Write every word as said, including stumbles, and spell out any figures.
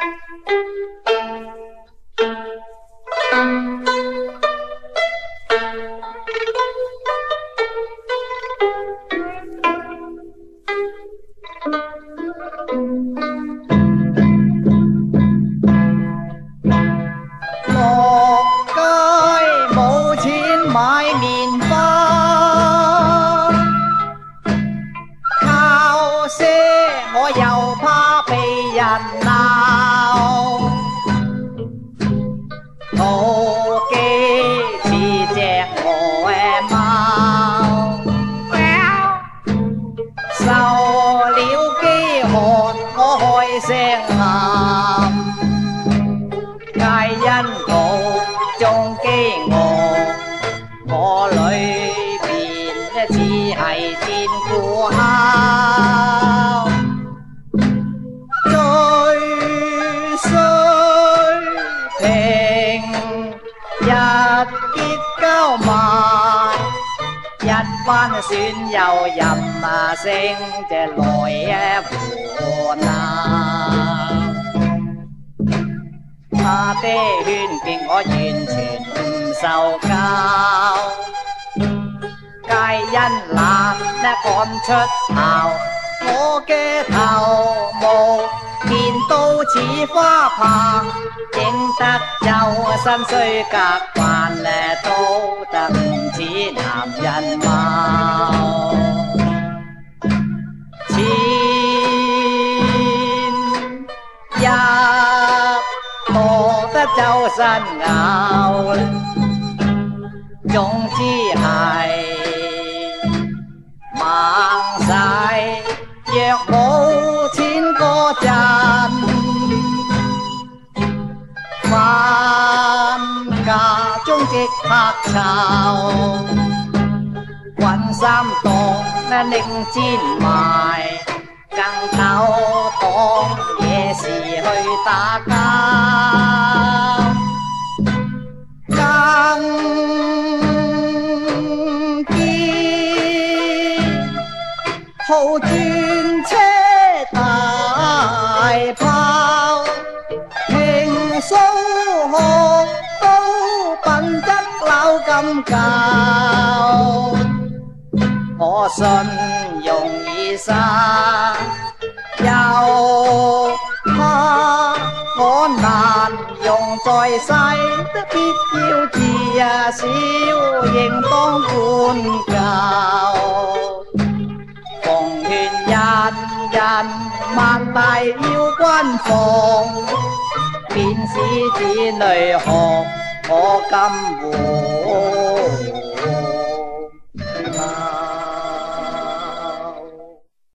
算有人啊聲這來援啊！他的勸諫我完全唔受教，皆因懶呢趕出校，我嘅頭毛見到似花棚，整得有心衰格扮咧都得唔似男人貌。前日多得周身咬，總之係猛晒。若冇錢嗰陣，返家中即刻炒，搵衫當呢拎煎賣，更頭當夜時去打交，更好轉車大炮，聽數學都品質扭咁教，我信容易殺，又怕我難用在世，必要自啊小應當管教。奉勸人人萬大要軍防，免使子女學我今活。